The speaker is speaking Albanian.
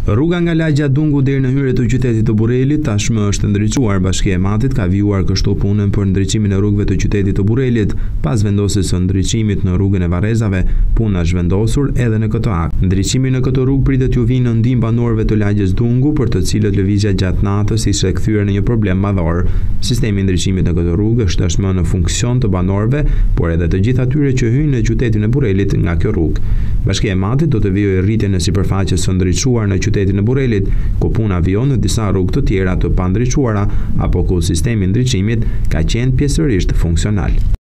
Rruga nga lagja Dungu deri në hyrje të qytetit të Burrelit tashmë është ndriçuar. Bashkia e Matit ka vijuar kështu punën për ndriçimin e rrugëve të qytetit të Burrelit. Pas vendosjes së ndriçimit në rrugën e Varrezave, puna është vendosur edhe në këtë akt. Ndriçimi në këtë rrugë pritet t'ju vinë në ndihmë banorëve të lagjes Dungu, për të cilët lëvizja gjatë natës ishte kthyer në një problem madhor. Sistemi i ndriçimit në këtë rrugë është tashmë në funksion të banorëve, por edhe të gjithë atyre që hyjnë në qytetin e Burrelit nga kjo rrugë. Bashkia e Matit do të vijojë rritjen e sipërfaqes së ndriçuar në qytetin e Burrelit, ku puna vijon në disa rrugë të tjera të pandriçuara apo ku sistemi i ndriçimit ka qenë pjesërisht funksional.